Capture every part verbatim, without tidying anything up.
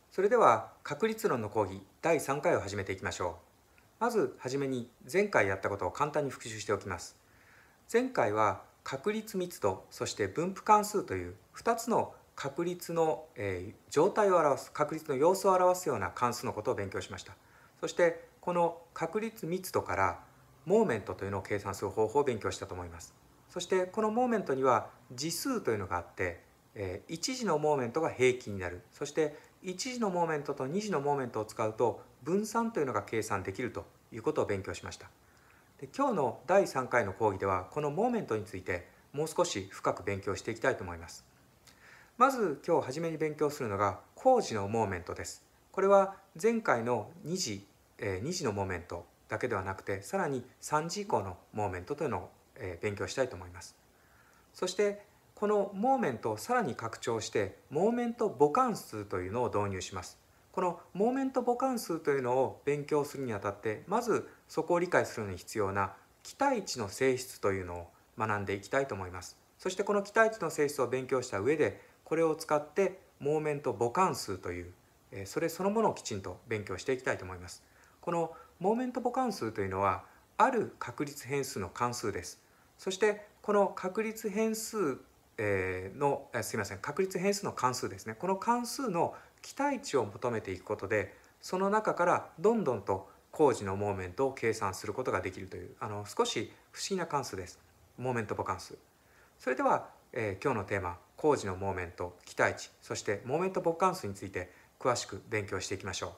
それでは確率論の講義だいさんかいを始めていきましょう。まずはじめに前回やったことを簡単に復習しておきます。前回は確率密度、そして分布関数というふたつの確率の、えー、状態を表す、確率の様子を表すような関数のことを勉強しました。そしてこの確率密度からモーメントというのを計算する方法を勉強したと思います。そしてこのモーメントには次数というのがあって、えー、いち次のモーメントが平均になる。そしていち次のモーメントとに次のモーメントを使うと分散というのが計算できるということを勉強しました。で今日のだいさんかいの講義ではこのモーメントについてもう少し深く勉強していきたいと思います。まず今日初めに勉強するのが後次のモーメントです。これは前回のに次、えー、に次のモーメントだけではなくてさらにさん次以降のモーメントというのを、えー、勉強したいと思います。そしてこのモーメントをさらに拡張してモーメント母関数というのを導入します。このモーメント母関数というのを勉強するにあたってまずそこを理解するのに必要な期待値の性質というのを学んでいきたいと思います。そしてこの期待値の性質を勉強した上でこれを使ってモーメント母関数というそれそのものをきちんと勉強していきたいと思います。このモーメント母関数というのはある確率変数の関数です。そしてこの確率変数のすいません確率変数の関数ですね。この関数の期待値を求めていくことでその中からどんどんと後次のモーメントを計算することができるというあの少し不思議な関数です。モーメント母関数。それでは、えー、今日のテーマ後次のモーメント、期待値、そしてモーメント母関数について詳しく勉強していきましょう。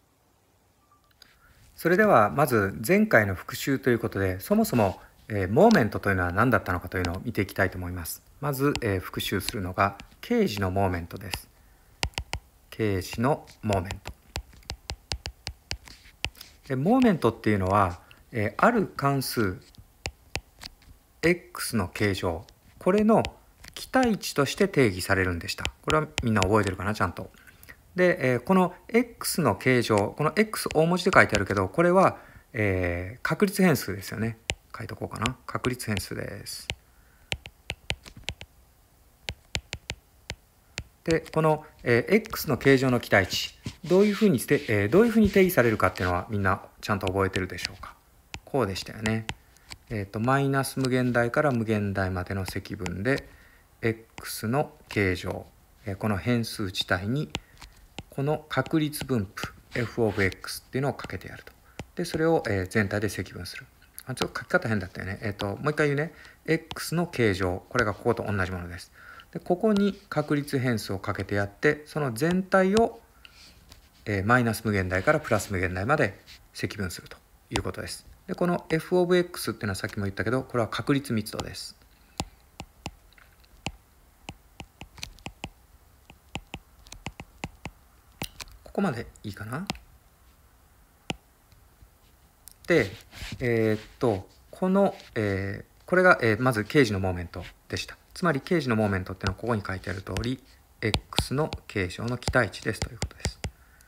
それではまず前回の復習ということでそもそもえー、モーメントというのは何だったのかというのを見ていきたいと思います。まず、えー、復習するのが径次のモーメントです。径次のモーメント。でモーメントっていうのは、えー、ある関数 x の形状、これの期待値として定義されるんでした。これはみんな覚えてるかな、ちゃんと。で、えー、この x の形状、この x 大文字で書いてあるけど、これは、えー、確率変数ですよね。書いとこうかな。確率変数です。で、この、えー、x の形状の期待値、どういうふうにして、えー、どういうふうに定義されるかっていうのはみんなちゃんと覚えてるでしょうか。こうでしたよね。えっと、マイナス無限大から無限大までの積分で、x の形状、えー、この変数自体に、この確率分布、f of x っていうのをかけてやると。で、それを、えー、全体で積分する。あ、ちょっと書き方変だったよね。えっと、もう一回言うね。x の形状、これがここと同じものです。でここに確率変数をかけてやってその全体を、えー、マイナス無限大からプラス無限大まで積分するということです。でこの f of x っていうのはさっきも言ったけどこれは確率密度です。ここまでいいかな。でえー、っとこの、えー、これが、えー、まず径次のモーメントでした。つまり径次のモーメントっていうのはここに書いてある通り x の形状の期待値ですということです。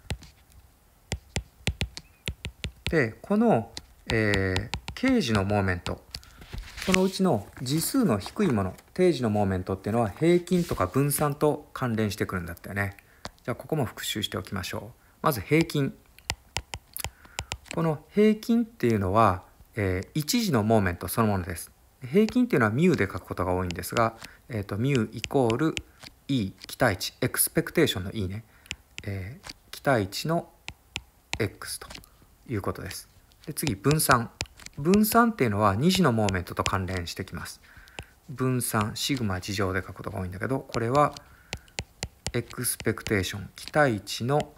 でこの、えー、径次のモーメント、そのうちの次数の低いもの、定次のモーメントっていうのは平均とか分散と関連してくるんだったよね。じゃあここも復習しておきましょう。まず平均。この平均っていうのは、えー、一次のモーメントそのものです。平均っていうのは μ で書くことが多いんですが、えーと、μ イコール e 期待値、エクスペクテーションの e ね、えー、期待値の x ということです。で次分散。分散っていうのはに次のモーメントと関連してきます。分散シグマ次乗で書くことが多いんだけどこれはエクスペクテーション期待値の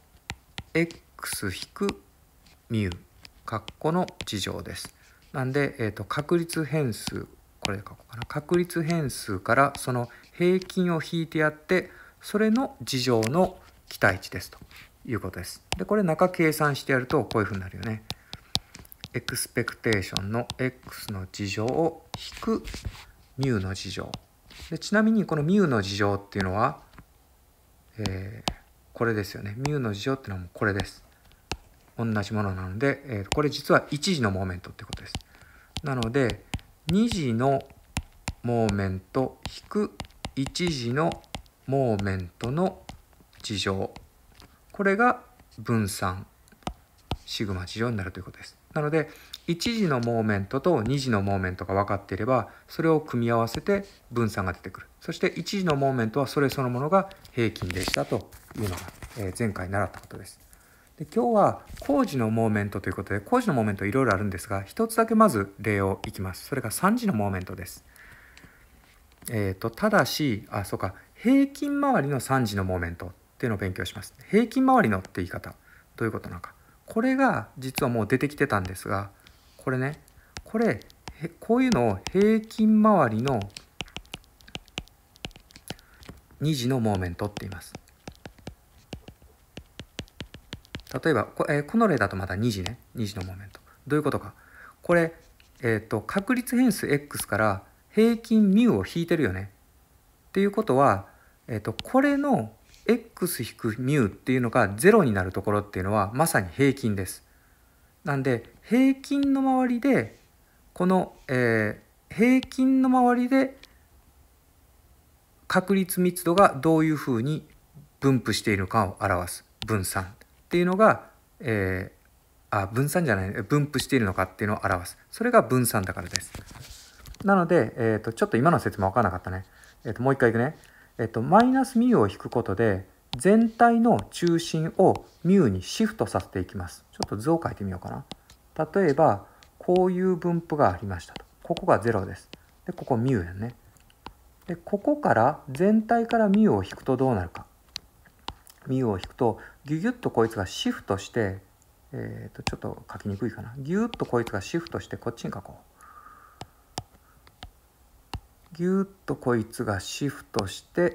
x-μ 括弧の次乗です。なんで、えーと、確率変数これで書こうかな。確率変数からその平均を引いてやってそれの次乗の期待値ですということです。でこれ中計算してやるとこういうふうになるよね。エクスペクテーションの x の次乗を引く μ の次乗で、ちなみにこの μ の次乗っていうのは、えー、これですよね。μ の次乗っていうのはもうこれです。同じものなので、えー、これ実は一次のモーメントってことです。なのでに次のモーメント引くいち次のモーメントの次乗、 これが分散シグマ次乗になるということです。なのでいち次のモーメントとに次のモーメントが分かっていれば、それを組み合わせて分散が出てくる。そしていち次のモーメントはそれそのものが平均でしたというのが前回習ったことです。で今日は工事のモーメントということで、工事のモーメントいろいろあるんですが、一つだけまず例をいきます。それがさん次のモーメントです。えーと、ただし、あ、そうか、平均回りのさん次のモーメントっていうのを勉強します。平均回りのって言い方、どういうことなのか。これが実はもう出てきてたんですが、これね、これ、こういうのを平均回りのに次のモーメントって言います。例えばこ、えー、この例だとまたに次ね、に次のモーメント。どういうことか。これ、えーと、確率変数 x から平均 μ を引いてるよね。っていうことは、えーと、これの x-μ っていうのがゼロになるところっていうのはまさに平均です。なんで平均の周りでこの、えー、平均の周りで確率密度がどういうふうに分布しているかを表す分散っていうのが、えー、あ分散じゃない分布しているのかっていうのを表す、それが分散だからです。なので、えー、とちょっと今の説明分からなかったね。えー、ともう一回いくね。えー、とマイナス μ を引くことで全体の中心を μ にシフトさせていきます。ちょっと図を書いてみようかな。例えばこういう分布がありましたと。ここがゼロです。でここ μ やんね。でここから全体から μ を引くとどうなるか。μ を引くとギュギュッとこいつがシフトして、えー、とちょっと書きにくいかな。ギュッとこいつがシフトしてこっちに書こう。ギュッとこいつがシフトして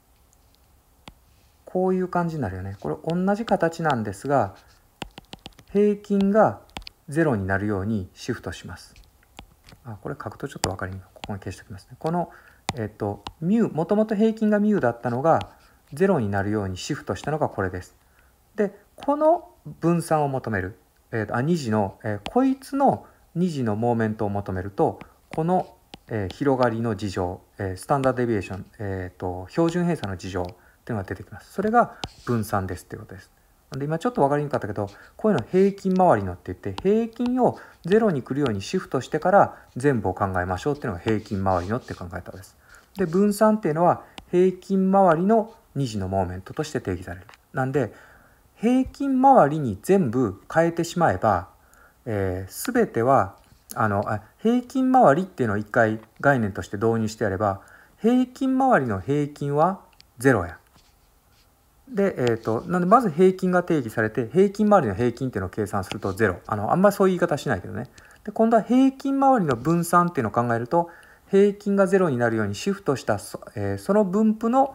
こういう感じになるよね。これ同じ形なんですが平均がゼロになるようにシフトします。あ、これ書くとちょっと分かりにくい。ここに消しておきますね。この、えっと、μ、もともと平均が μ だったのがゼロになるようにシフトしたのがこれです。で、この分散を求める、えー、あに次の、えー、こいつのに次のモーメントを求めると、このえー、広がりの事情、えー、スタンダードデビエーション、えーと、標準偏差の事情っていうのが出てきます。それが分散ですっていうことです。で今ちょっと分かりにくかったけど、こういうの平均回りのって言って平均をゼロに来るようにシフトしてから全部を考えましょうっていうのが平均回りのっていう考え方です。で分散っていうのは平均回りのに次のモーメントとして定義される。なんで平均回りに全部変えてしまえば、えー、全てはあのあ平均回りっていうのを一回概念として導入してやれば、平均回りの平均はゼロや。で、えーと、なんでまず平均が定義されて、平均回りの平均っていうのを計算するとゼロ。あのあんまりそういう言い方しないけどね。で今度は平均回りの分散っていうのを考えると、平均がゼロになるようにシフトしたそ,、えー、その分布の、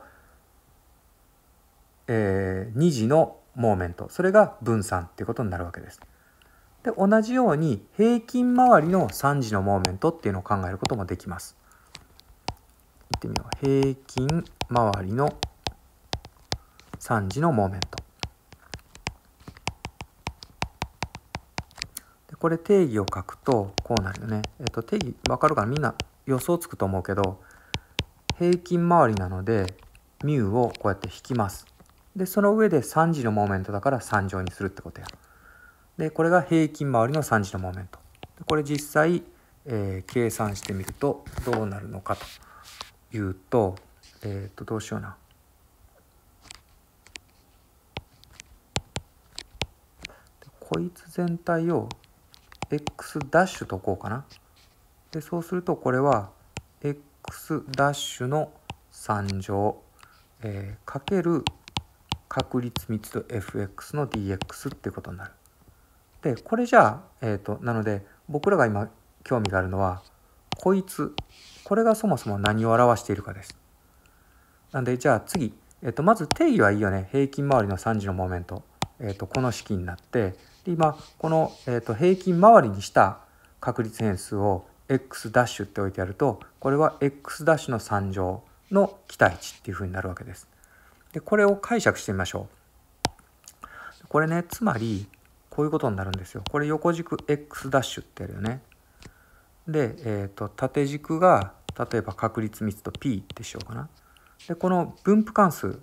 えー、に次のモーメント、それが分散っていうことになるわけです。で同じように平均回りのさん次のモーメントっていうのを考えることもできます。いってみよう。平均回りのさん次のモーメント。でこれ定義を書くとこうなるよね。えっと定義分かるかな、みんな予想つくと思うけど、平均回りなので μ をこうやって引きます。でその上でさん次のモーメントだからさん乗にするってことや。でこれが平均回りのさん次のモーメント。これ実際、えー、計算してみるとどうなるのかというと、えっとどうしような。こいつ全体を x' ダッシュとこうかな。でそうするとこれは x' ダッシュのさん乗、えー、かける確率密度 エフエックス の ディーエックス っていうことになる。でこれじゃあ、えーと、なので僕らが今興味があるのはこいつ、これがそもそも何を表しているかです。なんでじゃあ次、えーと、まず定義はいいよね。平均回りのさん次のモーメント、えーと、この式になって、で今この、えーと、平均回りにした確率変数を x' ダッシュって置いてあると、これは x' ダッシュのさん乗の期待値っていうふうになるわけです。でこれを解釈してみましょう。これね、つまりこういうことになるんですよ。これ横軸 x' ダッシュってやるよね。で、えーと、縦軸が例えば確率密度 p ってしようかな。でこの分布関数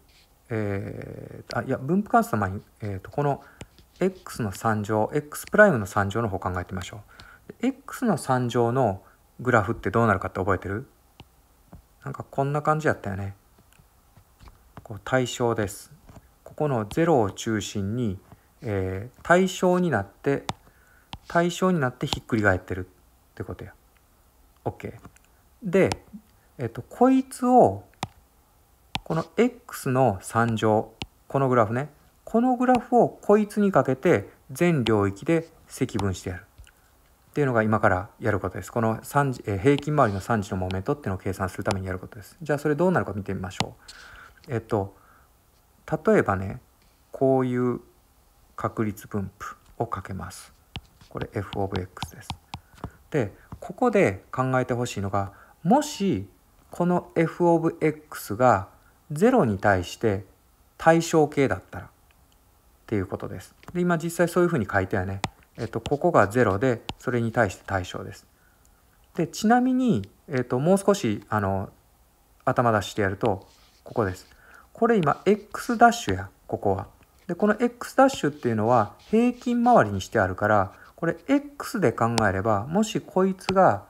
えー、あいや分布関数の前に、えー、とこの x のさん乗 x プライムのさん乗の方を考えてみましょう。x のさん乗のグラフってどうなるかって覚えてる？なんかこんな感じやったよね。こう対象です。ここのゼロを中心に、えー、対象になって対象になってひっくり返ってるってことや。 OK で、えっと、こいつをこの x のさん乗、このグラフね、このグラフをこいつにかけて全領域で積分してやるっていうのが今からやることです。このさん次、えー、平均周りのさん次のモーメントっていうのを計算するためにやることです。じゃあそれどうなるか見てみましょう。えっと例えばね、こういう確率分布をかけます。これ f of x です。で、ここで考えてほしいのが、もしこの f of x がゼロに対して対称形だったらっていうことです。で、今実際そういうふうに書いてはね、えっと、ここがゼロでそれに対して対称です。で、ちなみに、えっと、もう少しあの頭出してやると、ここです。これ今 x' や、ここは。で、この x' っていうのは平均周りにしてあるから、これ x で考えれば、もしこいつが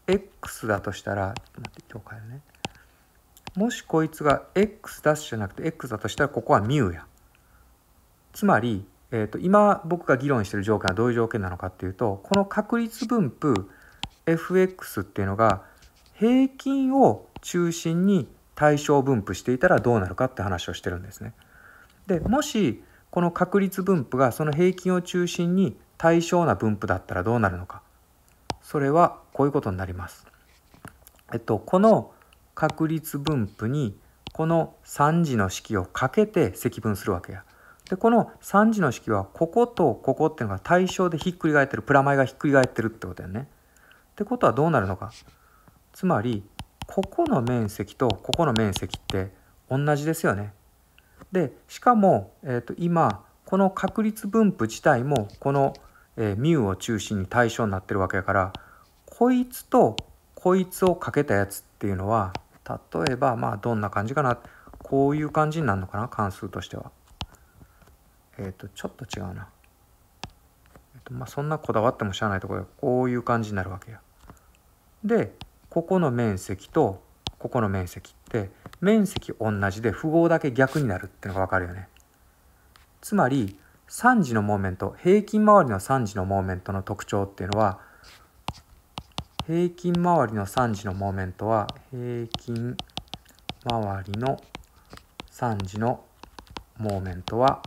x だとしたら、ちょっと待って、今日変えるね。もしこいつが x' じゃなくて x だとしたら、ここは μ や。つまり、えーと、今僕が議論している条件はどういう条件なのかっていうと、この確率分布 エフエックス っていうのが平均を中心に対称分布していたらどうなるかって話をしてるんですね。で、もしこの確率分布がその平均を中心に対称な分布だったらどうなるのか。それはこういうことになります。えっと、この確率分布にこのさん次の式をかけて積分するわけや。で、このさん次の式はこことここっていうのが対称でひっくり返ってる、プラマイがひっくり返ってるってことだよね。ってことはどうなるのか。つまりここの面積とここの面積って同じですよね。で、しかも、えーと、今この確率分布自体もこの、えー、μ を中心に対象になってるわけやから、こいつとこいつをかけたやつっていうのは、例えばまあどんな感じかな、こういう感じになるのかな、関数としては。えっとちょっと違うな。えっとまあそんなこだわってもしゃあないところでこういう感じになるわけや。で、ここの面積とここの面積って面積同じで符号だけ逆になるっていうのが分かるよね。つまりさん次のモーメント、平均周りのさん次のモーメントの特徴っていうのは、平均周りのさん次のモーメントは平均周りのさん次のモーメントは、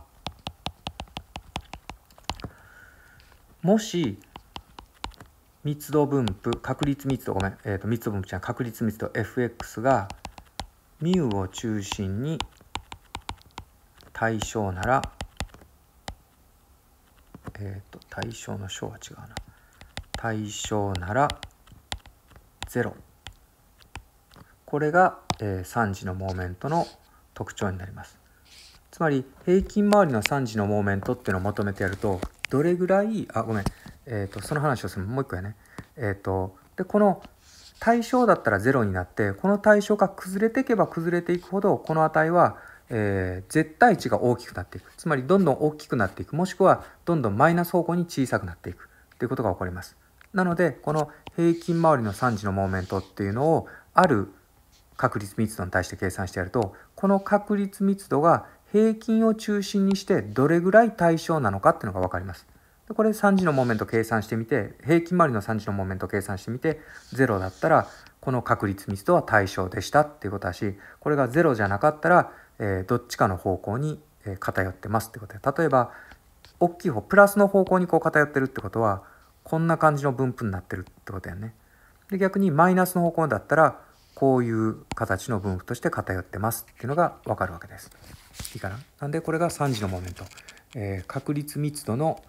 もし密度分布、確率密度、ごめん、えーと、密度分布じゃない、確率密度 エフエックス が μ を中心に対象なら、えっと、対象の小は違うな。対象ならゼロ。これが、えー、さん次のモーメントの特徴になります。つまり平均周りのさん次のモーメントっていうのを求めてやると、どれぐらい、あ、ごめん、えっと、その話をするのもう一個やね。えっと、で、この対象だったらゼロになって、この対象が崩れていけば崩れていくほど、この値は、えー、絶対値が大きくなっていく。つまりどんどん大きくなっていく。もしくはどんどんマイナス方向に小さくなっていくということが起こります。なので、この平均周りのさん次のモーメントっていうのをある確率密度に対して計算してやると、この確率密度が平均を中心にしてどれぐらい対象なのかっていうのが分かります。で、これさん次のモーメント計算してみて、平均周りのさん次のモーメント計算してみて、ゼロだったらこの確率密度は対象でしたっていうことだし、これがゼロじゃなかったら、えー、どっちかの方向に偏ってますってことで、例えば大きい方、プラスの方向にこう偏ってるってことは、こんな感じの分布になってるってことやね。で、逆にマイナスの方向だったら、こういう形の分布として偏ってますっていうのが分かるわけです。いいかな。なんでこれがさん次のモーメント、えー、確率密度の、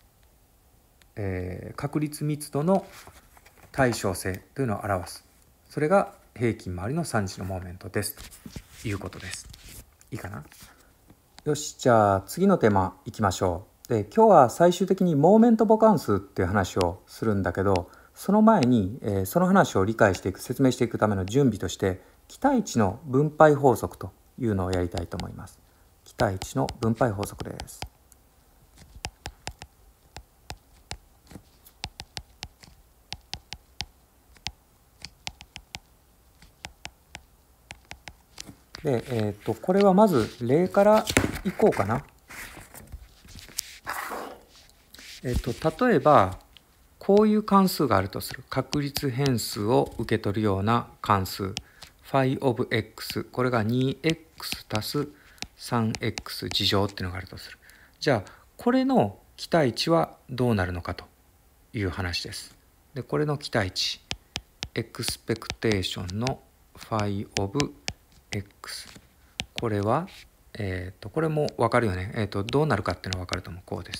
えー、確率密度の対称性というのを表す。それが平均周りのさん次のモーメントですということです。いいかな。よし、じゃあ次のテーマいきましょう。で、今日は最終的にモーメント母関数っていう話をするんだけど、その前に、えー、その話を理解していく、説明していくための準備として、期待値の分配法則というのをやりたいと思います。 期待値の分配法則です。で、えー、とこれはまず例からいこうかな。えー、と例えばこういう関数があるとする。確率変数を受け取るような関数 phi of x、 これが にエックス 足す さんエックス 次乗っていうのがあるとする。じゃあこれの期待値はどうなるのかという話です。でこれの期待値エクスペクテーションの phi of x、 これは、えー、とこれも分かるよね。えー、とどうなるかっていうのは分かると思う。こうです。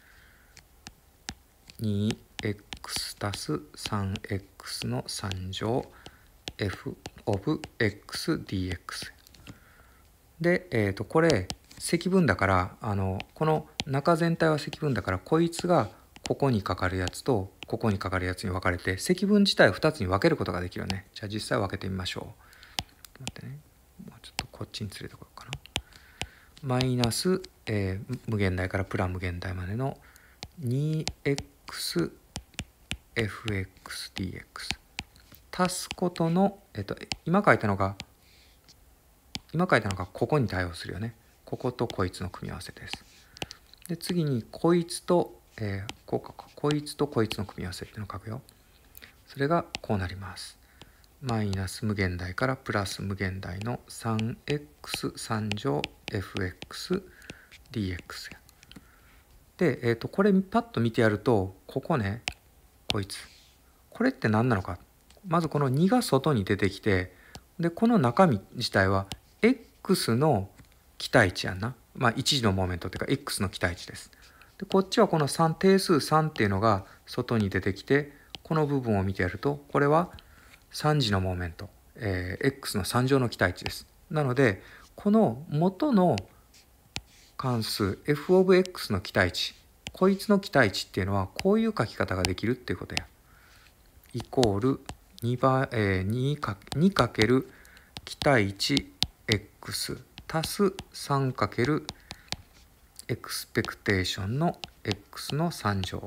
にエックス 足す さんエックス のさん乗 f of x dx で、えー、とこれ積分だから、あのこの中全体は積分だから、こいつがここにかかるやつとここにかかるやつに分かれて、積分自体をふたつに分けることができるよね。じゃあ実際分けてみましょう。待ってね、もうちょっとこっちに連れてこようかな。マイナス、えー、無限大からプラ無限大までの にエックスエフエックスディーエックス 足すことの、えっと、今書いたのが今書いたのがここに対応するよね。こことこいつの組み合わせです。で次にこいつと、えー、こうかこいつとこいつの組み合わせっていうのを書くよ。それがこうなります。マイナス無限大からプラス無限大の さんエックスさん 乗 エフエックスディーエックス や。で、えー、とこれパッと見てやると、ここね、こいつこれって何なのか。まずこのにが外に出てきて、でこの中身自体は x の期待値やんな。まあ一次のモーメントっていうか x の期待値です。でこっちはこのさん定数さんっていうのが外に出てきて、この部分を見てやるとこれはさん次のモーメント、えー、x のさん乗の期待値です。なのでこの元の関数 f of x の期待値、こいつの期待値っていうのはこういう書き方ができるっていうことや。イコール に, 倍、えー、に, かにかける期待値 x 足す さんかける エクスペクテーションの x のさん乗。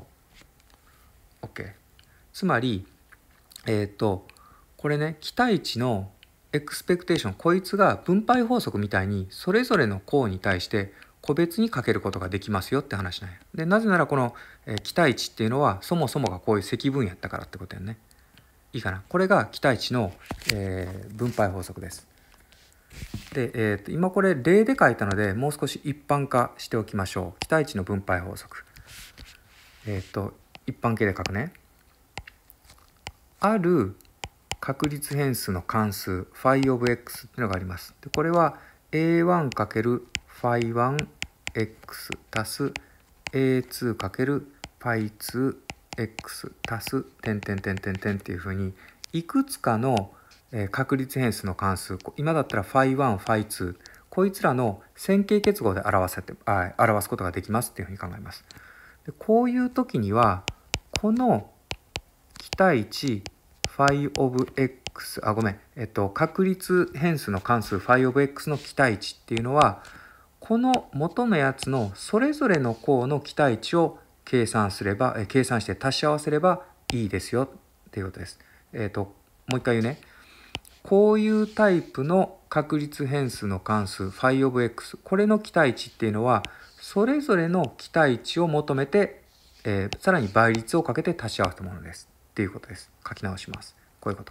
OK。 つまりえっ、ー、とこれね、期待値のエクスペクテーション、こいつが分配法則みたいにそれぞれの項に対して個別にかけることができますよって話なんや。でなぜならこの、えー、期待値っていうのはそもそもがこういう積分やったからってことやね。いいかな。これが期待値の、えー、分配法則です。で、えー、と今これ例で書いたのでもう少し一般化しておきましょう。期待値の分配法則。えっ、ー、と一般形で書くね。ある確率変数の関数 phi of x っていうのがあります。でこれは エーワンかける ファイワンエックス 足す エーツーかける ファイツーエックス 足す点点点点点っていうふうにいくつかの確率変数の関数、今だったら ファイワン、ファイツー、こいつらの線形結合で表せてあ表すことができますっていうふうに考えます。でこういう時にはこの期待値 phi of x、あごめん、えっと確率変数の関数 phi of x の期待値っていうのはこの元のやつのそれぞれの項の期待値を計算すれば、え計算して足し合わせればいいですよっていうことです。えっともう一回言うね。こういうタイプの確率変数の関数 phi of x、 これの期待値っていうのはそれぞれの期待値を求めて、えー、さらに倍率をかけて足し合わせたものですっていうことです。書き直します。こういうこと。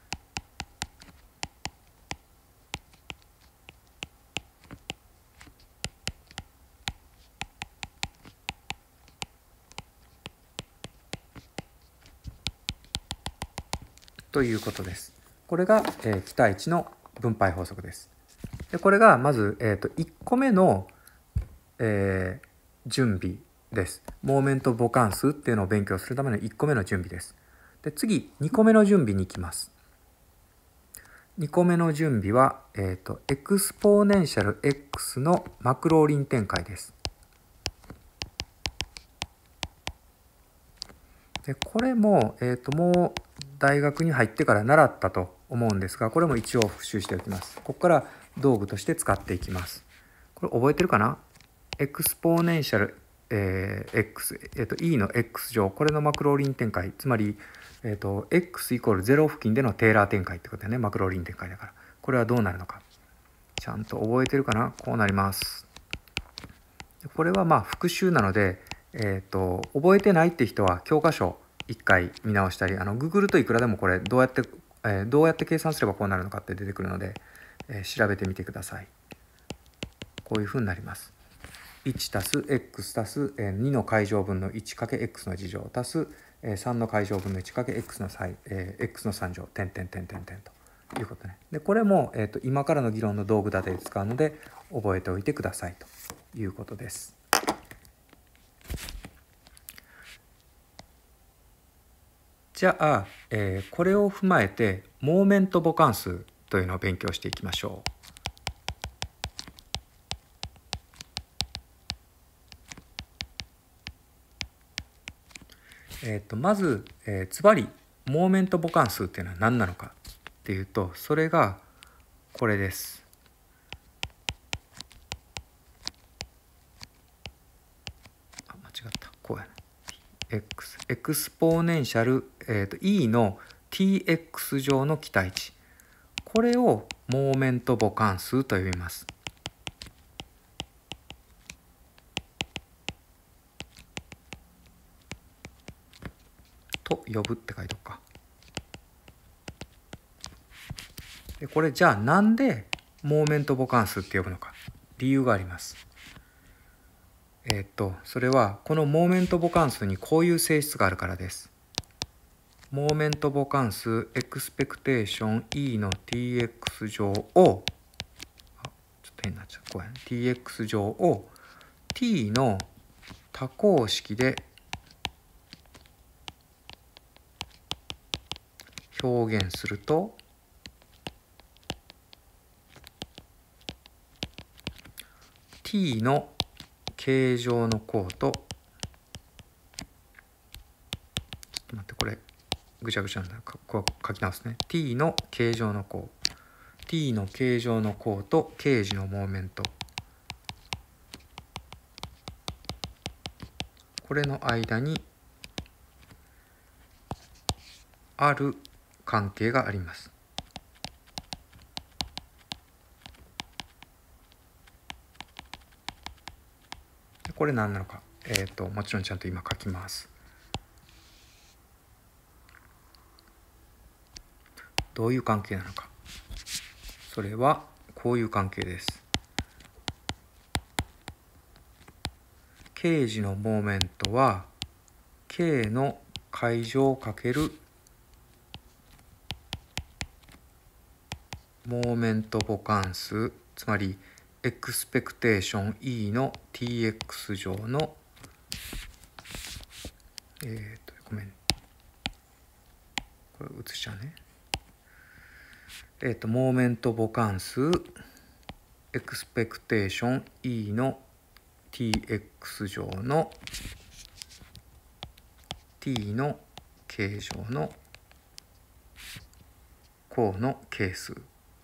ということです。これが、えー、期待値の分配法則です。でこれがまず、えー、といっこめの、えー、準備です。モーメント母関数っていうのを勉強するためのいっこめの準備です。で次にこめの準備に行きます。にこめの準備は、えー、とエクスポーネンシャル x のマクローリン展開です。でこれも、えー、ともう大学に入ってから習ったと思うんですが、これも一応復習しておきます。ここから道具として使っていきます。ここれ覚えてるかな？エクスポーネンシャル、えー、X、えーと、E の X 乗、これのマクローリン展開、つまり、えーと、X イコールゼロ付近でのテーラー展開ってことだね。マクローリン展開だから。これはどうなるのか。ちゃんと覚えてるかな？こうなります。これはまあ復習なので、えーと、覚えてないって人は教科書一回見直したり、あの Google といくらでもこれどうやって、えー、どうやって計算すればこうなるのかって出てくるので、えー、調べてみてください。こういうふうになります。いちたす x たすにの階乗分の いちかけx の次乗たすさんの階乗分の いちかけx の最、えー、x のさん乗点点点点点ということね。でこれも、えーと、今からの議論の道具立てで使うので覚えておいてくださいということです。じゃあ、えー、これを踏まえてモーメント母関数というのを勉強していきましょう。えー、とまず、えー、つまりモーメント母関数っていうのは何なのかっていうと、それがこれです。あ、間違った。こうやな。x エクスポーネンシャル、えー、と E の ティーエックス 乗の期待値、これをモーメント母関数と呼びます。と呼ぶって書いとくか。でこれじゃあなんでモーメント母関数って呼ぶのか、理由があります。えっとそれはこのモーメント母関数にこういう性質があるからです。モーメント母関数エクスペクテーション E の ティーエックス 乗を、あ、ちょっと変になっちゃう。こうやね。ティーエックス 乗を t の多項式で表現すると、t の形状の項と、ちょっと待って、これぐちゃぐちゃなんだ。こう書き直すね。t の形状の項、t の形状の項と形時のモーメント、これの間にある関係があります。これ何なのか、えっともちろんちゃんと今書きます。どういう関係なのか。それはこういう関係です。形時のモーメントは k の階乗かけるモーメント母関数、つまりエクスペクテーション E の ティーエックス 乗の、えっとごめん、これ写しちゃうね。えっとモーメント母関数エクスペクテーション E の ティーエックス 乗の t の形状の項の係数、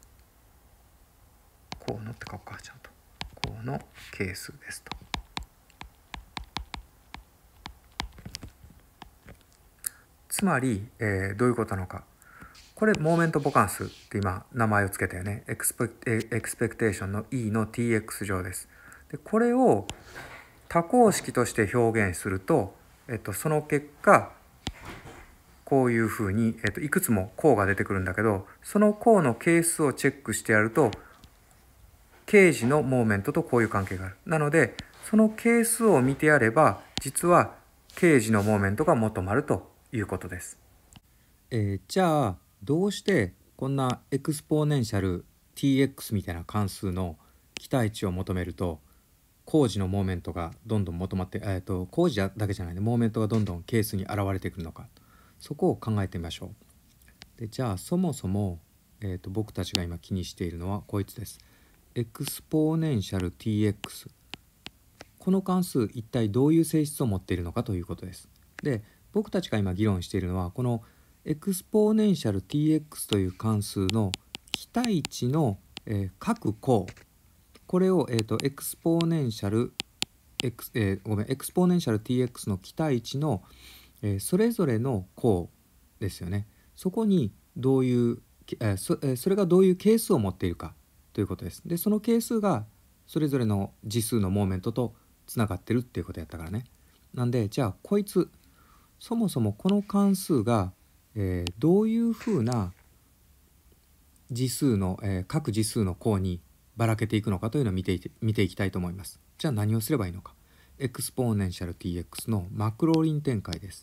項のって書くか、ちゃんと項の係数ですと。つまり、えー、どういうことなのか。これモーメント母関数って今名前を付けたよね。エクスペクテーションの E の ティーエックス 乗です。でこれを多項式として表現すると、えっと、その結果こういうふうに、えっと、いくつも項が出てくるんだけど、その項の係数をチェックしてやると形時のモーメントとこういう関係がある。なのでその係数を見てやれば実は形時のモーメントが求まるということです。えー、じゃあどうしてこんなエクスポーネンシャル ティーエックス みたいな関数の期待値を求めると工事のモーメントがどんどん求まって、えー、と工事だけじゃないね、モーメントがどんどん係数に現れてくるのか、そこを考えてみましょう。でじゃあそもそも、えー、と僕たちが今気にしているのはこいつです。エクスポーネンシャル ティーエックス、 この関数一体どういう性質を持っているのかということです。で僕たちが今議論しているのはこのエクスポーネンシャル ティーエックス という関数の期待値の、えー、各項、 これを、えーと、エクスポーネンシャル、X えー、ごめんエクスポーネンシャル ティーエックス の期待値の、えー、それぞれの項ですよね。そこにどういう、えー そ, えー、それがどういう係数を持っているかということです。でその係数がそれぞれの次数のモーメントとつながってるっていうことやったからね。なんでじゃあこいつそもそもこの関数が、えー、どういうふうな次数の、えー、各次数の項にばらけていくのかというのを見ていて見ていきたいと思います。じゃあ何をすればいいのか。エクスポーネンシャル ティーエックス のマクローリン展開です。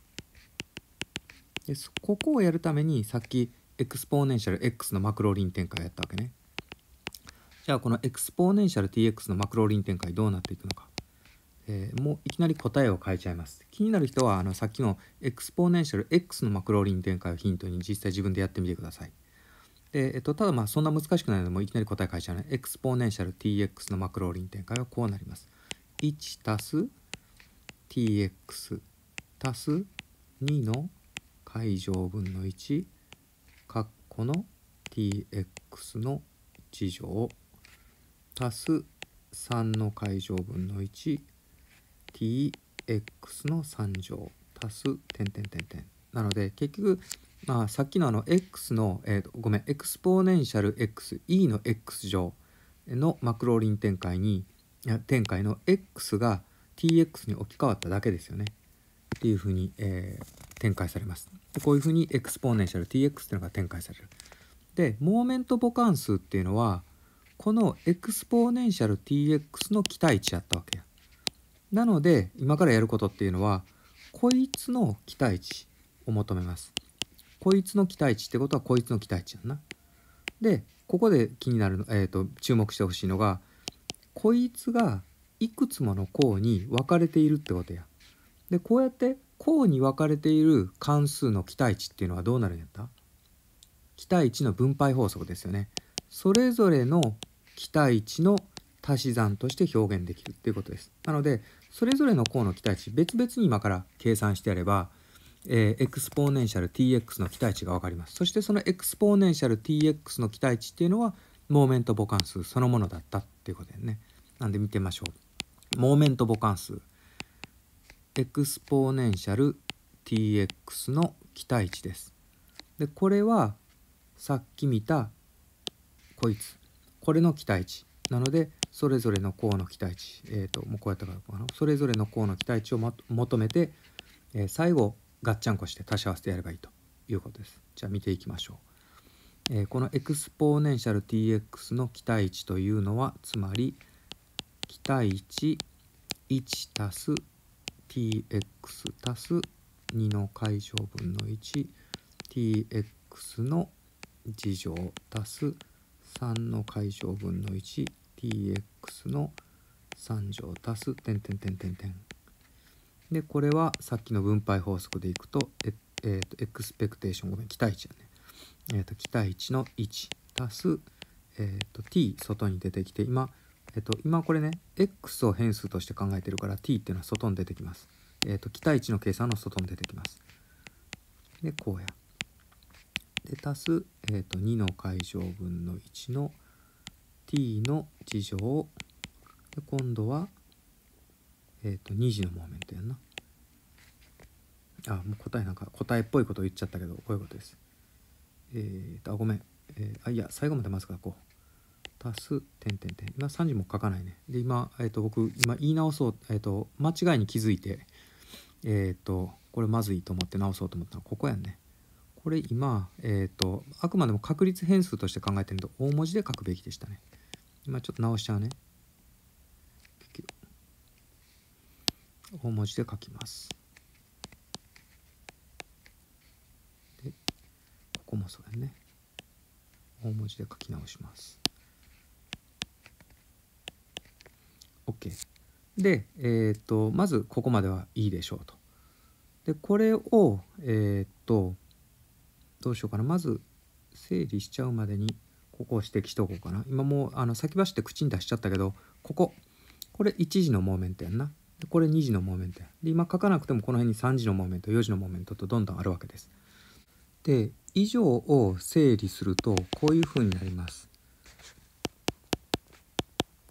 でここをやるためにさっきエクスポーネンシャル X のマクローリン展開をやったわけね。じゃあこのエクスポーネンシャル ティーエックス のマクローリン展開どうなっていくのか。えー、もういきなり答えを変えちゃいます。気になる人はあのさっきのエクスポーネンシャル X のマクローリン展開をヒントに実際自分でやってみてください。でえっと、ただまあそんな難しくないのでもういきなり答え変えちゃうね。エクスポーネンシャル ティーエックス のマクローリン展開はこうなります。いちたす ティーエックス 足すにの解乗分のいち括弧の ティーエックス の次乗足すさんの解乗分のいち ティーエックス のさん乗足す点点点点なので結局、まあ、さっきのあの X の、えー、ごめんエクスポーネンシャル XE の X 乗のマクローリン展開に展開の X が ティーエックス に置き換わっただけですよねっていうふうに、えー、展開されます。でこういうふうにエクスポーネンシャル ティーエックス っていうのが展開される。でモーメント母関数っていうのはこのエクスポーネンシャル ティーエックス の期待値やったわけや。なので今からやることっていうのはこいつの期待値を求めます。こいつの期待値ってことはこいつの期待値やんな。でここで気になるの、えーと、注目してほしいのがこいつがいくつもの項に分かれているってことや。でこうやって項に分かれている関数の期待値っていうのはどうなるんやった？期待値の分配法則ですよね。それぞれの期待値の足し算として表現できるっていうことです。なのでそれぞれの項の期待値別々に今から計算してやれば、えー、エクスポーネンシャル ティーエックス の期待値が分かります。そしてそのエクスポーネンシャル ティーエックス の期待値っていうのはモーメント母関数そのものだったっていうことだよね。なんで見てみましょう。モーメント母関数エクスポーネンシャル ティーエックス の期待値です。でこれはさっき見たこいつこれの期待値なのでそれぞれの項の期待値、えー、ともうこうやったからかなそれぞれの項の期待値を、ま、求めて、えー、最後ガッチャンコして足し合わせてやればいいということです。じゃあ見ていきましょう。えー、このエクスポーネンシャル ティーエックス の期待値というのはつまり期待値いちたす ティーエックス 足すにの解乗分の いち ティーエックス の次乗足すさんの解乗分の いち ティーエックス のさん乗足す点点点点点でこれはさっきの分配法則でいくとえ、えー、とエクスペクテーションごめん期待値やね、えー、と期待値のいち足す、えー、と t 外に出てきて今、えー、と今これね x を変数として考えてるから t っていうのは外に出てきます。えー、と期待値の計算の外に出てきます。でこうやで足す、えー、とにの解乗分のいちの t の次乗で今度は、えー、とに次のモーメントやんな。あもう答えなんか答えっぽいこと言っちゃったけどこういうことです。えー、とあごめん、えー、あいや最後までまず書こう。足す点点点今さん次も書かないね。で今、えー、と僕今言い直そう、えー、と間違いに気づいてえっ、ー、とこれまずいと思って直そうと思ったのはここやんね。これ今、えー、とあくまでも確率変数として考えてると大文字で書くべきでしたね。今ちょっと直しちゃうね。大文字で書きます。でここもそうやね。大文字で書き直します。 OK で、えー、とまずここまではいいでしょうと。でこれをえっ、ー、とどうしようかな。まず整理しちゃうまでにここを指摘しておこうかな。今もうあの先走って口に出しちゃったけどこここれいち次のモーメントやんな。でこれに次のモーメントやで今書かなくてもこの辺にさん次のモーメントよ次のモーメントとどんどんあるわけです。で以上を整理するとこういうふうになります。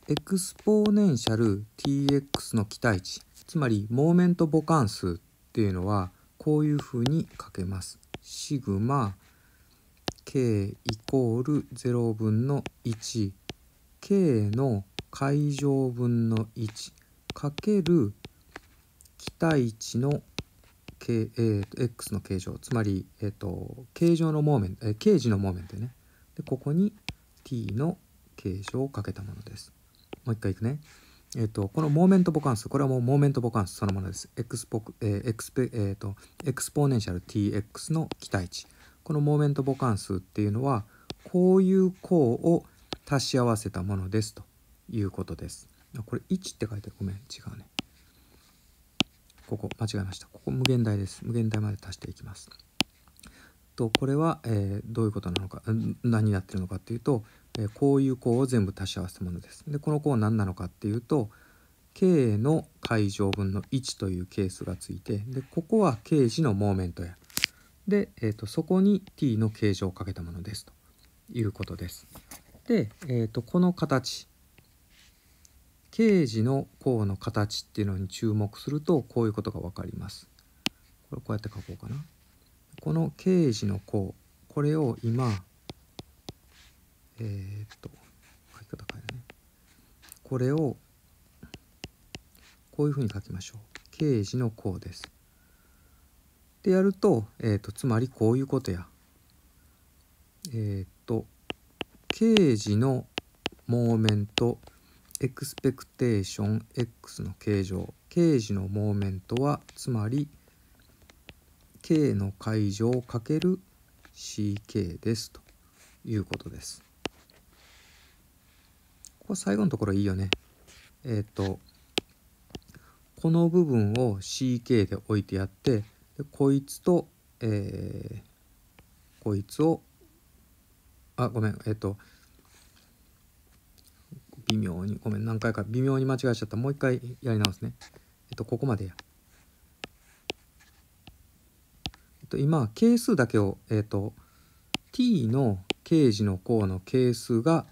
エクスポーネンシャル ティーエックス の期待値、つまりモーメント母関数っていうのはこういうふうに書けます。シグマ k イコールゼロぶんのいち k の階乗分のいちかける期待値の K、えー、と x の形状、つまり、えー、と形状のモーメント、えー、形時のモーメントね。でここに t の形状をかけたものです。もう一回いくね。えー、とこのモーメント母関数、これはもうモーメント母関数そのものです。エクスポ、えーエクスペえー、とエクスポーネンシャル ティーエックス の期待値。このモーメント母関数っていうのはこういう項を足し合わせたものですということです。これいちって書いてある。ごめん、違うね。ここ間違えました。ここ無限大です。無限大まで足していきます。とこれは、えー、どういうことなのか、何になってるのかっていうと、えー、こういう項を全部足し合わせたものです。でこの項は何なのかっていうと k の階乗分のいちという係数がついて、でここは形時のモーメントやで、えー、とそこに t の形状をかけたものですということです。で、えー、とこの形形時の項の形っていうのに注目するとこういうことが分かります。これこうやって書こうかな。この形時の項、これを今えー、っと書き方変えるね。これをこういうふうに書きましょう。形時の項です。でやると、えー、っとつまりこういうことや。えー、っと形時のモーメントエクスペクテーション x の形状、形時のモーメントはつまり k の階乗かける シーケー ですということです。ここ最後のところいいよね。えっ、とこの部分を シーケー で置いてやって、でこいつと、えー、こいつをあごめんえっ、と微妙にごめん何回か微妙に間違えちゃった。もう一回やり直すね。えっ、とここまでや。えっ、と今係数だけをえっ、と t の形時の項の係数が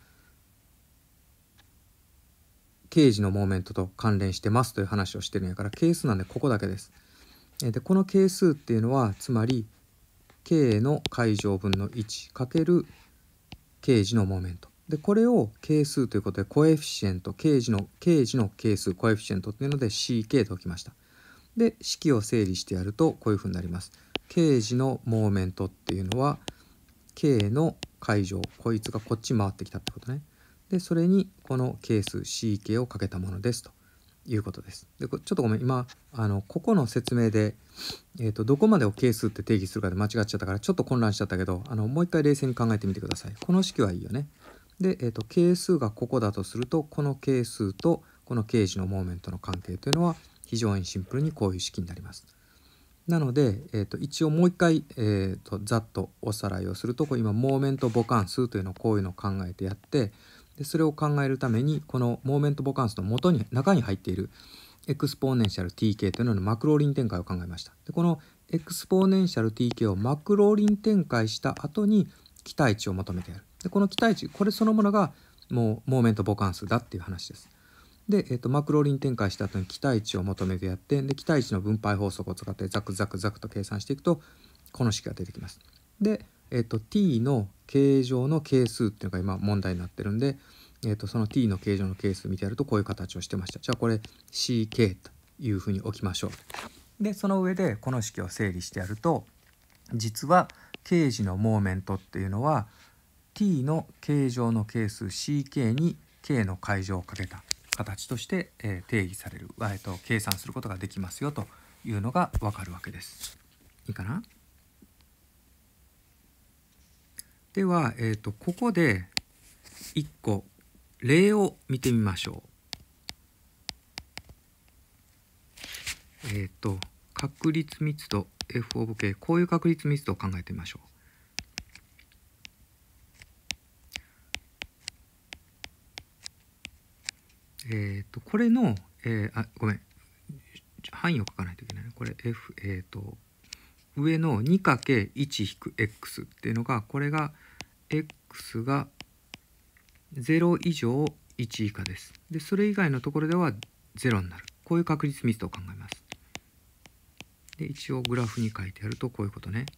形時のモーメントと関連してますという話をしてるんやから、係数なんでここだけです。でこの係数っていうのはつまり k の階乗分のいちかける形時のモーメントで、これを係数ということでコエフィシエント、形時の形時の係数コエフィシエントっていうので シーケー と置きました。で式を整理してやるとこういうふうになります。形時のモーメントっていうのは k の階乗、こいつがこっち回ってきたってことね。でそれにこの係数 シーケー をかけたものですということです。でちょっとごめん今あのここの説明で、えー、とどこまでを係数って定義するかで間違っちゃったからちょっと混乱しちゃったけど、あのもう一回冷静に考えてみてください。この式はいいよね。で、えー、と係数がここだとするとこの係数とこの形時のモーメントの関係というのは非常にシンプルにこういう式になります。なので、えー、と一応もう一回、えー、とざっとおさらいをすると、これ今モーメント母関数というのをこういうのを考えてやって、でそれを考えるためにこのモーメント母関数の元に中に入っているエクスポーネンシャル ティーケー というののマクローリン展開を考えました。でこのエクスポーネンシャル ティーケー をマクローリン展開した後に期待値を求めてやる。でこの期待値これそのものがもうモーメント母関数だっていう話です。で、えー、とマクローリン展開した後に期待値を求めてやって、で期待値の分配法則を使ってザクザクザクと計算していくとこの式が出てきます。で、えー、と t の形状の係数っていうのが今問題になってるんで、えー、とその t の形状の係数見てやるとこういう形をしてました。じゃあこれ シーケー というふうに置きましょう。でその上でこの式を整理してやると、実は形時のモーメントっていうのは t の形状の係数 シーケー に k の階乗をかけた形として、えー、定義される、えー、と計算することができますよというのがわかるわけです。いいかな。では、えー、とここでいっこ例を見てみましょう。えっ、と確率密度 f of k、 こういう確率密度を考えてみましょう。えっ、とこれの、えー、あごめん範囲を書かないといけないね。これ f えっ、と上の にかけるいち エックス っていうのが、これが x がゼロ以上いち以下です。でそれ以外のところではゼロになる。こういう確率密度を考えます。で一応グラフに書いてやるとこういうことね。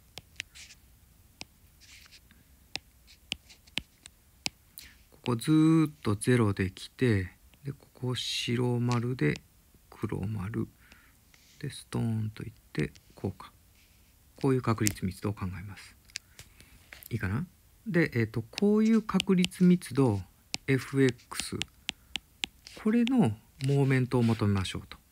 ここずーっとゼロできて、でここ白丸で黒丸でストーンといってこうか。こういう確率密度を考えます。いいかな。で、えーと、こういう確率密度 エフエックス、 これのモーメントを求めましょうと。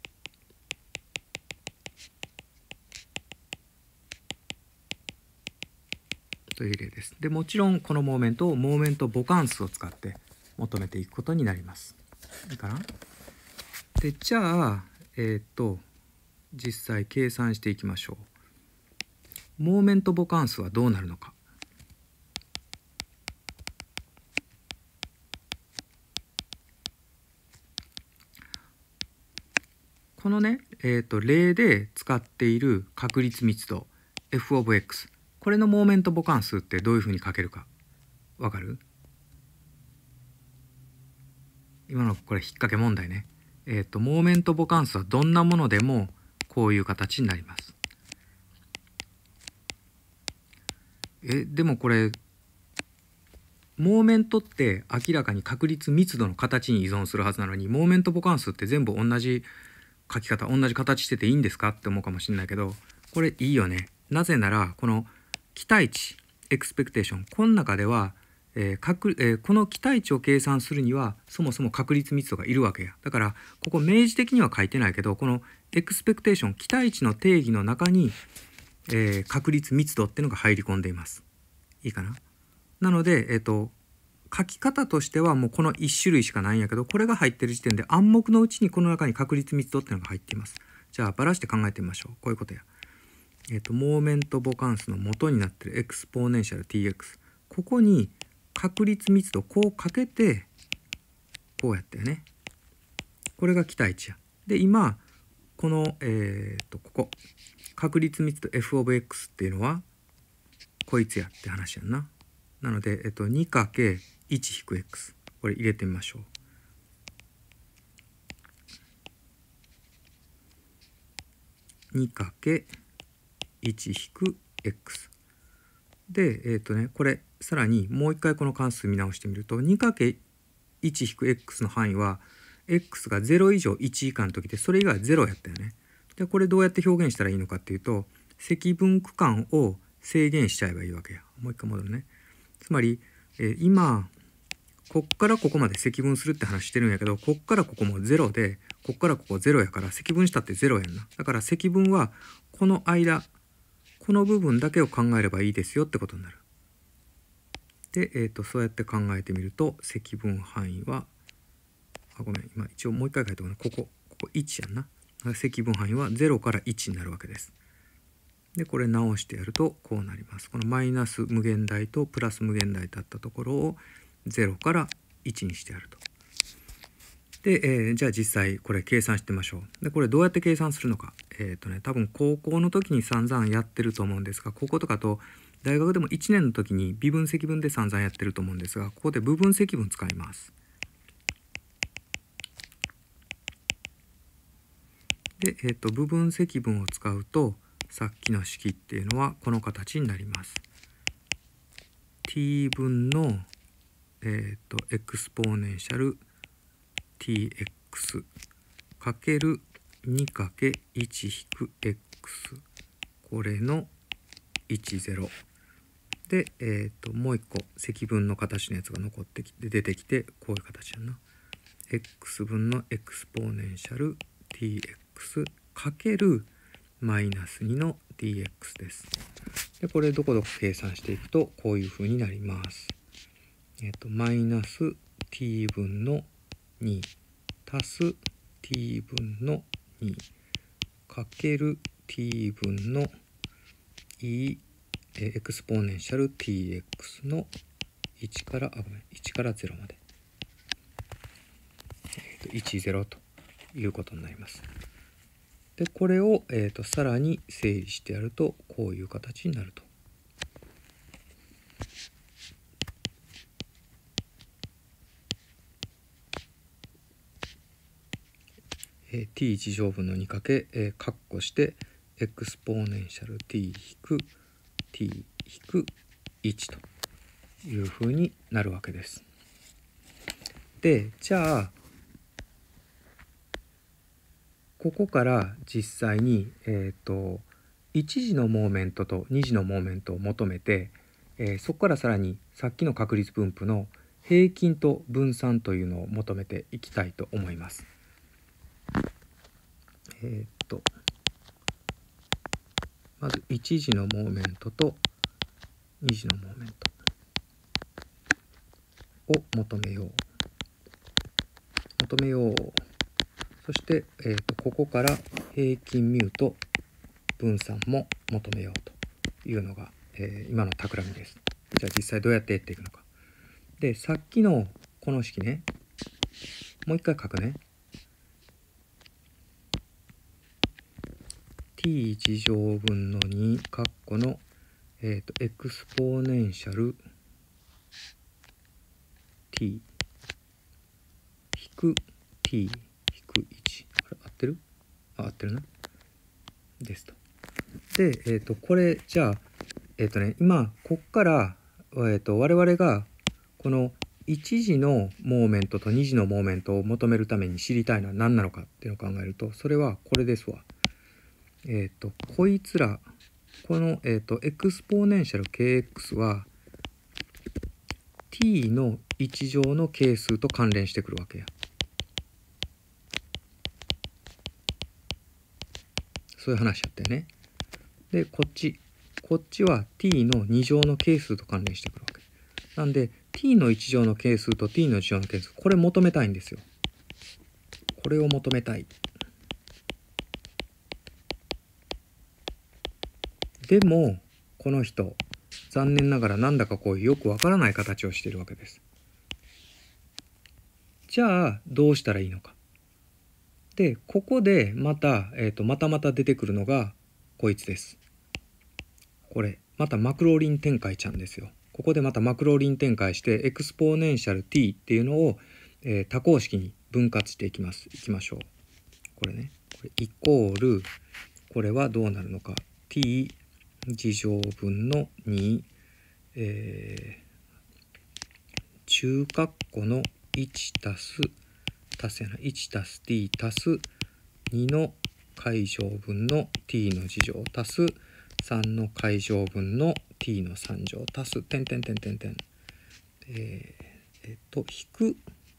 という例です。でもちろんこのモーメントをモーメント母関数を使って求めていくことになります。いいかな。でじゃあえっ、ー、と実際計算していきましょう。モーメント母関数はどうなるのか。このね、えーと例で使っている確率密度 f of x、 これのモーメント母関数ってどういうふうに書けるかわかる？今のこれ引っ掛け問題ね。えっとモーメント母関数はどんなものでもこういう形になります。えでもこれモーメントって明らかに確率密度の形に依存するはずなのに、モーメント母関数って全部同じ書き方、同じ形してていいんですかって思うかもしれないけど、これいいよね。なぜならこの期待値エクスペクテーション、この中では、えー確えー、この期待値を計算するにはそもそも確率密度がいるわけや。だからここ明示的には書いてないけど、このエクスペクテーション期待値の定義の中に、えー、確率密度っていうのが入り込んでいます。いいかな。なので、えーと、書き方としてはもうこのいち種類しかないんやけど、これが入ってる時点で暗黙のうちにこの中に確率密度っていうのが入っています。じゃあばらして考えてみましょう。こういうことや。えっと、モーメント母関数の元になってるエクスポーネンシャル ティーエックス。ここに確率密度こうかけて、こうやったよね。これが期待値や。で、今、この、えっと、ここ。確率密度 f of x っていうのは、こいつやって話やんな。なので、えっと、にかけるいちひくエックス。これ入れてみましょう。にかけるいちひくエックス。で、えっとね、これ、さらにもう一回この関数見直してみると、にかけるいちひくエックス の範囲は、x がゼロ以上いち以下の時で、それ以外はゼロやったよね。で、これどうやって表現したらいいのかっていうと、積分区間を制限しちゃえばいいわけや。もう一回戻るね。つまり、えー、今、こっからここまで積分するって話してるんやけど、こっからここもゼロで、こっからここゼロやから、積分したってゼロやんな。だから積分は、この間、この部分だけを考えればいいですよってことになる。で、えーと、そうやって考えてみると、積分範囲は、あ、ごめん、今一応もう一回書いておくね。ここ、ここいちやんな。積分範囲はゼロからいちになるわけです。で、これ直してやるとこうなります。このマイナス無限大とプラス無限大だったところをゼロからいちにしてやると。で、えー、じゃあ実際これ計算してみましょう。で、これどうやって計算するのか。えっとね、多分高校の時に散々やってると思うんですが、高校とかと大学でもいちねんの時に微分積分で散々やってると思うんですが、ここで部分積分使います。で、えっと、部分積分を使うと、さっきの式っていうのはこの形になります。t 分の、えっと、エクスポーネンシャル ティーエックス かける にかけるいちひくエックス、 これのいちゼロで、えっと、もう一個積分の形のやつが残ってきて出てきて、こういう形やな。x 分のエクスポーネンシャル ティーエックス かけるマイナスにの ディーエックス です。で、これどこどこ計算していくとこういう風になります。えっと、マイナス t 分のに足す t 分のにかける t 分の e エクスポーネンシャル ティーエックス のいちから、あ、ごめん、いちからゼロまで。えっと、いちゼロということになります。で、これを、えーと、さらに整理してやるとこういう形になると。 えー、t 一乗分のにかけ、えー、括弧してエクスポーネンシャル t 引く t 引くいちというふうになるわけです。で、じゃあここから実際に、えーと、いち次のモーメントとに次のモーメントを求めて、えー、そこからさらにさっきの確率分布の平均と分散というのを求めていきたいと思います。えっとまずいち次のモーメントとに次のモーメントを求めよう求めようそして、えー、とここから平均ミューと分散も求めようというのが、えー、今の企みです。じゃあ実際どうやってやっていくのか。で、さっきのこの式ね、もう一回書くね。t 一乗分のに括弧の、えー、とエクスポーネンシャル t 引く t 引くいち。あれ合ってる？あ、合ってるな。ですと。で、えっ、ー、と、これ、じゃあ、えっ、ー、とね、今、こっから、えっ、ー、と、我々が、このいち次のモーメントとに次のモーメントを求めるために知りたいのは何なのかっていうのを考えると、それはこれですわ。えっ、と、こいつら、この、えっ、と、エクスポーネンシャル kx は、t のいち乗の係数と関連してくるわけや。そういう話やったよね。で、こっち。こっちは t のに乗の係数と関連してくるわけ。なんで、t のいち乗の係数と t のいち乗の係数、これ求めたいんですよ。これを求めたい。でも、この人、残念ながらなんだかこういうよくわからない形をしているわけです。じゃあ、どうしたらいいのか。で、ここでまた、えっと、またまた出てくるのが、こいつです。これ、またマクローリン展開ちゃんですよ。ここでまたマクローリン展開して、エクスポーネンシャル t っていうのを、えー、多項式に分割していきます。いきましょう。これね、これイコール、これはどうなるのか。t 次乗分のに、えー、中括弧のいちたす、足せない、いちたす t 足すにの解乗分の t の次乗足すさんの解乗分の t のさん乗足す点点点点点えー、えっと引く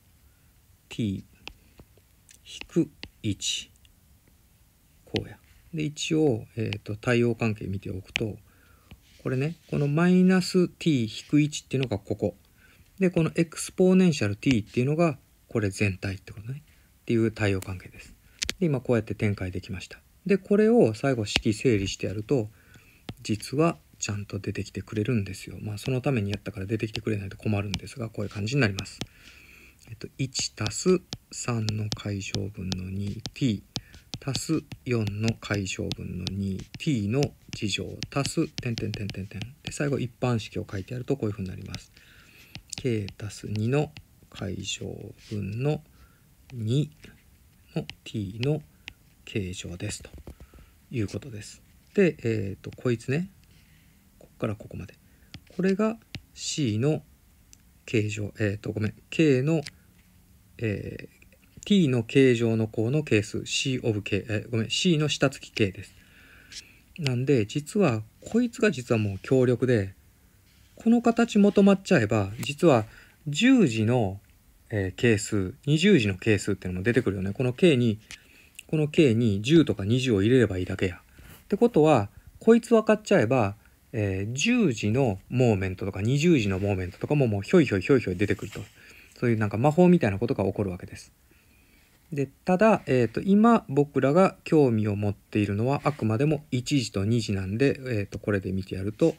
t 引くいちこうや。で一応、えー、と対応関係見ておくとこれねこのマイナス t 引くいちっていうのがここでこのエクスポーネンシャル t っていうのがこれ全体ってことねっていう対応関係です。で今こうやって展開できました。でこれを最後式整理してやると実はちゃんと出てきてくれるんですよ。まあそのためにやったから出てきてくれないと困るんですがこういう感じになります。えっと、いちたすさんの解乗分の にティー 足すよんの解乗分の にティー の次乗足す点点点点点で最後一般式を書いてやるとこういうふうになります。k 足すにの解乗分のにの t の形状ですということです。で、えっとこいつねここからここまでこれが c の形状えっとごめん k の、えー、t の形状の項の係数 c of k えー、ごめん c の下付き k です。なんで実はこいつが実はもう強力でこの形求まっちゃえば実はじゅう次の、えー、係数にじゅう次の係数っていうのも出てくるよね。この k にこの k にじゅうとかにじゅうを入れればいいだけや。ってことはこいつ分かっちゃえば、えー、じゅう次のモーメントとかにじゅう次のモーメントとかももうひょいひょいひょいひょい出てくると。そういうなんか魔法みたいなことが起こるわけです。でただ、えー、と今僕らが興味を持っているのはあくまでもいち次とに次なんで、えー、とこれで見てやると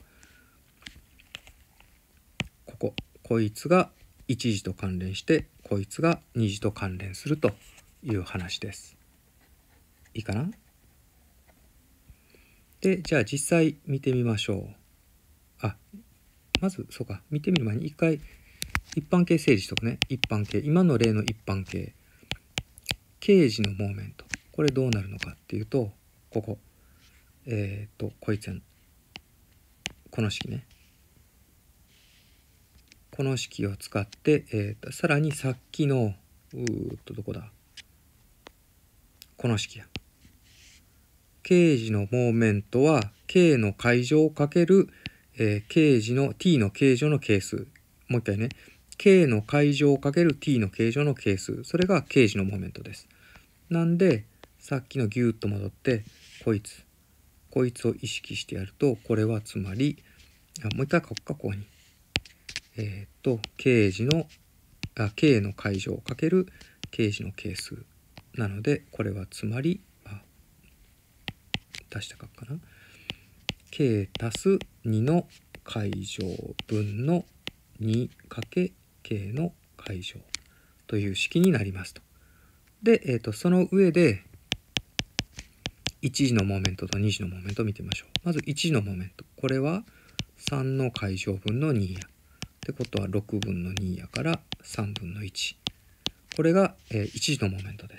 こここいつがいち次と関連してこいつがに次と関連するという話です。いいかな？でじゃあ実際見てみましょう。あまずそうか見てみる前に一回一般形整理しとくね。一般形今の例の一般形径時のモーメント、これどうなるのかっていうと、ここえっ、ー、とこいつやんこの式ね、この式を使って、えー、とさらにさっきのうーっとどこだこの式や、径時のモーメントは k の階乗かける、えー、径時の t の形状の係数、もう一回ね、k の階乗かける t の形状の係数、それが径時のモーメントです。なんでさっきのギューッと戻ってこいつこいつを意識してやると、これはつまりあもう一回書くか、ここにえっ、ー、と径時のあ k の階乗かける径時の係数なので、これはつまりあ出したかかな k 足すにの階乗分の にかけ k の階乗という式になりますと。で、えー、とその上でいち次のモーメントとに次のモーメントを見てみましょう。まずいち次のモーメント、これはさんの階乗分のにやってことはろくぶんのにやからさんぶんのいち、これが、えー、いち次のモーメントです。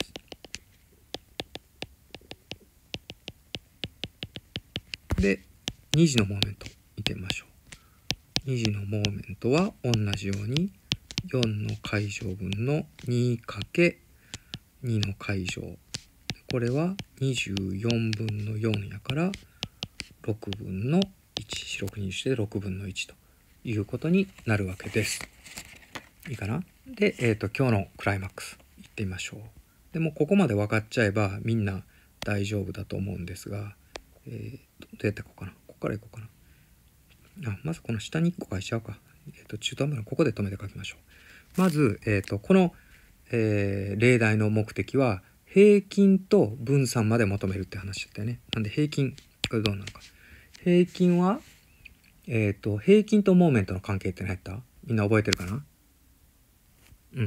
でに次のモーメント見てみましょう。に次のモーメントは同じようによんの階乗分の にかけに の階乗、これはにじゅうよんぶんのよんやからろくぶんのいち、四六にしてろくぶんのいちということになるわけです。いいかな。で、えーと、今日のクライマックスいってみましょう。でもここまで分かっちゃえばみんな大丈夫だと思うんですが、えー、どうやっていこうかな。ここからいこうかな。あまずこの下にいっこ書いちゃうか。えーと、中途半端なここで止めて書きましょう。まず、えーと、この、えー、例題の目的は平均と分散まで求めるって話だったよね。なんで平均、これどうなのか。平均は、えっと、平均とモーメントの関係って何やった？みんな覚えてるかな？うん。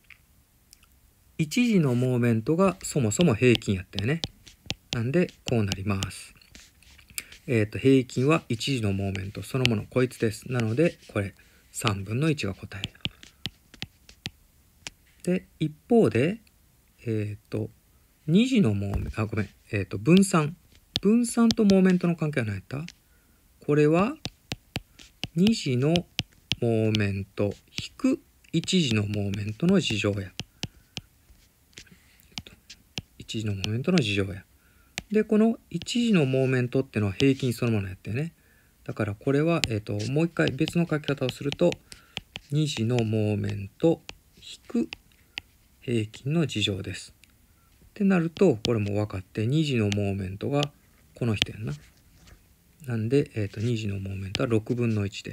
一次のモーメントがそもそも平均やったよね。なんで、こうなります。えっと、平均は一次のモーメントそのもの、こいつです。なので、これ、さんぶんのいちが答え。で、一方で、えっと、に次のモーメント、あ、ごめん、えっと、分散。分散とモーメントの関係は何やった？これは、に次のモーメント引くいち次のモーメントの事乗や。いち次のモーメントの事乗や。で、このいち次のモーメントってのは平均そのものやってね。だからこれは、えっと、もう一回別の書き方をすると、に次のモーメント引く平均の事乗です。ってなると、これも分かって、に次のモーメントがこの人やんな。なんで、えっと、に次のモーメントはろくぶんのいちです。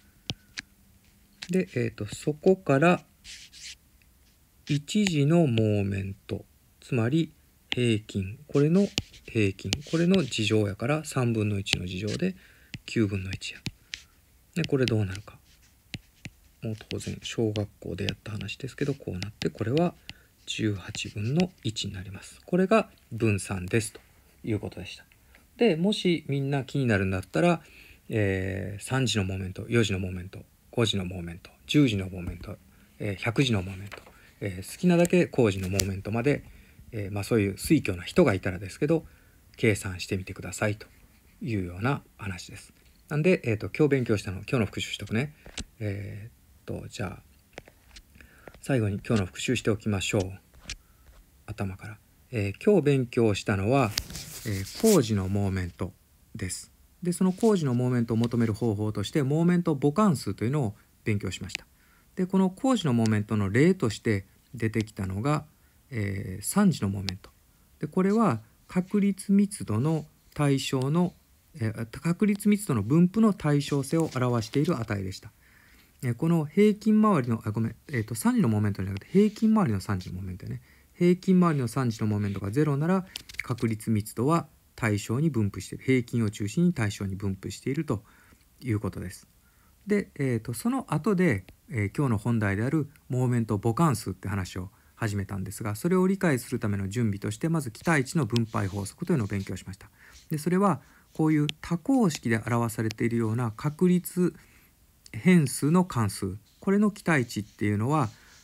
で、えっと、そこからいち次のモーメント、つまり平均、これの平均、これの事乗やからさんぶんのいちの事乗できゅうぶんのいちや。で、これどうなるか。もう当然小学校でやった話ですけど、こうなって、これはじゅうはちぶんのいちになります。これが分散ですということでした。で、もしみんな気になるんだったら、えー、さん次のモーメント、よ次のモーメント、ご次のモーメント、じゅう次のモーメント、えー、ひゃく次のモーメント、えー、好きなだけ工事のモーメントまで、えーまあ、そういう推挙な人がいたらですけど計算してみてくださいというような話です。なんで、えーと、今日勉強したの今日の復習しとくね。えー、とじゃあ最後に今日の復習しておきましょう。頭から、えー、今日勉強したのは、えー、工事のモーメントです。でその工事のモーメントを求める方法としてモーメント母関数というのを勉強しました。でこの工事のモーメントの例として出てきたのが、えー、さん次のモーメントで、これは確率密度の対象の、えー、確率密度の分布の対称性を表している値でした。えー、この平均周りのあごめん、えー、とさん次のモーメントじゃなくて平均周りのさん次のモーメントね。平均周りのさん次のモーメントがゼロなら確率密度は対象に分布している、平均を中心に対象に分布しているということです。で、えー、とその後で、えー、今日の本題であるモーメント母関数って話を始めたんですが、それを理解するための準備としてまず期待値の分配法則というのを勉強しました。でそれはこういう多項式で表されているような確率変数の関数、これの期待値っていうのは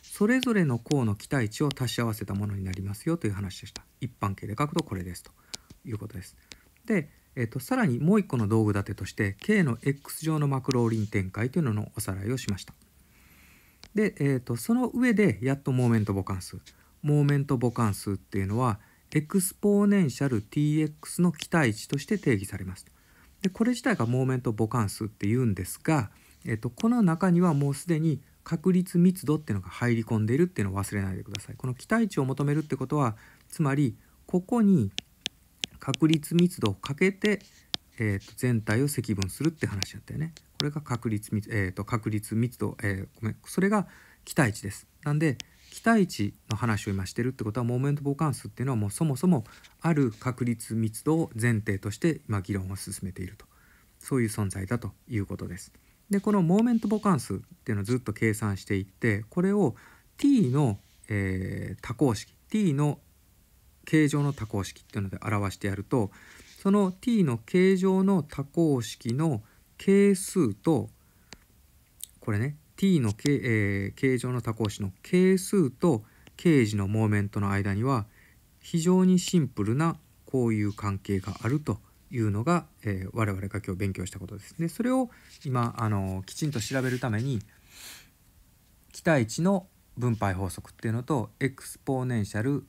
それぞれの項の期待値を足し合わせたものになりますよという話でした。一般形で書くとこれですということです。で、えー、とさらにもう一個の道具立てとして K の X 乗のマクローリン展開というののおさらいをしました。で、えー、とその上でやっとモーメント母関数。モーメント母関数っていうのはエクスポーネンシャル ティーエックス の期待値として定義されます。でこれ自体がモーメント母関数っていうんですが、えー、とこの中にはもうすでに確率密度っていうのが入り込んでいるっていうのを忘れないでください。この期待値を求めるってことはつまりここに確率密度をかけて、えー、と全体を積分するって話だったよね。これが確率密、えー、と確率密度、えー、ごめんそれが期待値です。なんで期待値の話を今してるってことはモーメント母関数っていうのはもうそもそもある確率密度を前提として今議論を進めていると、そういう存在だということです。でこのモーメント母関数っていうのをずっと計算していって、これを t の、えー、多項式 t の形状の多項式っていうので表してやると、その t の形状の多項式の係数とこれね t の形、えー、形状の多項式の係数と形時のモーメントの間には非常にシンプルなこういう関係があるというのが、えー、我々が今日勉強したことです。でそれを今あのきちんと調べるために期待値の分配法則っていうのとエクスポーネンシャル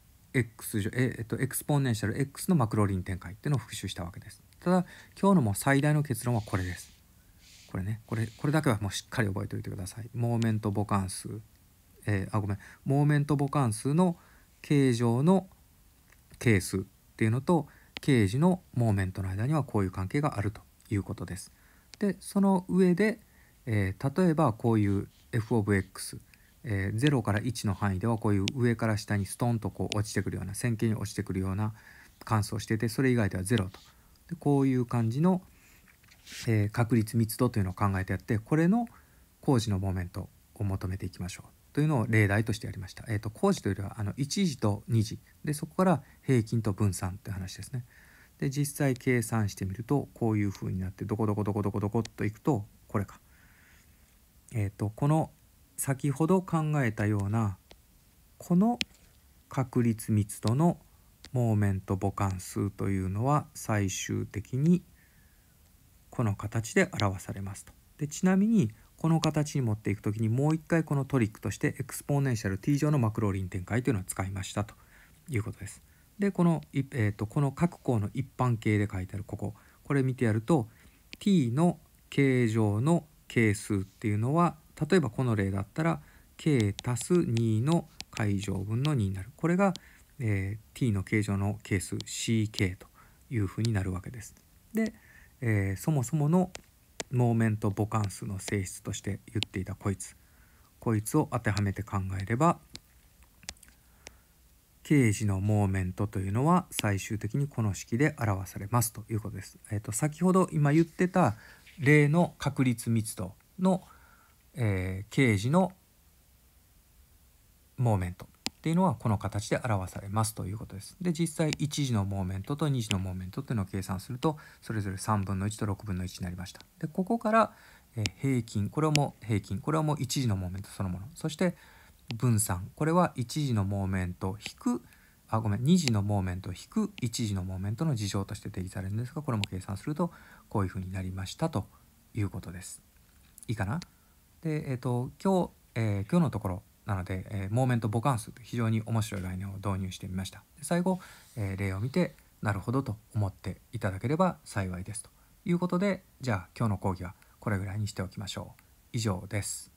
X え、えっと、エクスポーネンシャル X のマクローリン展開っていうのを復習したわけです。ただ今日のもう最大の結論はこれです。これねこれこれだけはもうしっかり覚えておいてください。モーメント母関数、えー、あごめんモーメント母関数の形状の係数っていうのと形時のモーメントの間にはこういう関係があるということです。でその上で、えー、例えばこういう f of x、えー、ゼロからいちの範囲ではこういう上から下にストンとこう落ちてくるような線形に落ちてくるような関数をしてて、それ以外ではゼロと。でこういう感じの、えー、確率密度というのを考えてやって、これの工事のモーメントを求めていきましょうというのを例題としてやりました。えー、と工事というよりはあのいち次とに次で、そこから平均と分散という話ですね。で実際計算してみるとこういう風になって、どこどこどこどこどこっといくとこれか、えー、とこの先ほど考えたようなこの確率密度のモーメント母関数というのは最終的にこの形で表されますと。でちなみにこの形に持っていくときにもう一回このトリックとしてエクスポーネンシャル t 乗のマクローリン展開というのを使いましたということです。でこの、えー、とこの各項の一般形で書いてあるこここれ見てやると t の形状の係数っていうのは例えばこの例だったら k 足すにの解乗分のにになる。これが、えー、t の形状の係数 シーケー というふうになるわけです。で、えー、そもそものモーメント母関数の性質として言っていたこいつこいつを当てはめて考えれば、形時のモーメントというのは最終的にこの式で表されますということです。えー、と先ほど今言ってた例の確率密度の、えー、形時のモーメントっていうのはこの形で表されますということです。で実際いち次のモーメントとに次のモーメントっていうのを計算するとそれぞれさんぶんのいちとろくぶんのいちになりました。でここから、えー、平均これはもう平均これはもういち次のモーメントそのもの、そして分散これはいち次のモーメント引くあごめんに次のモーメント引くいち次のモーメントの事象として定義されるんですが、これも計算するとこういうふうになりましたということです。いいかな。でえっ、ー、と今日、えー、今日のところなので、えー、モーメント母関数という非常に面白い概念を導入してみました。で最後、えー、例を見てなるほどと思っていただければ幸いですということで、じゃあ今日の講義はこれぐらいにしておきましょう。以上です。